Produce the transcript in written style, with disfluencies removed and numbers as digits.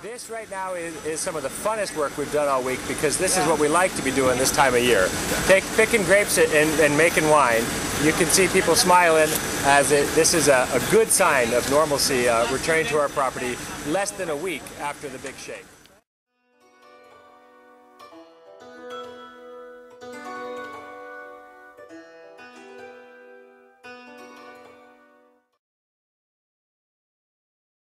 This right now is some of the funnest work we've done all week, because this is what we like to be doing this time of year. Picking grapes and making wine. You can see people smiling as this is a good sign of normalcy returning to our property less than a week after the big shake.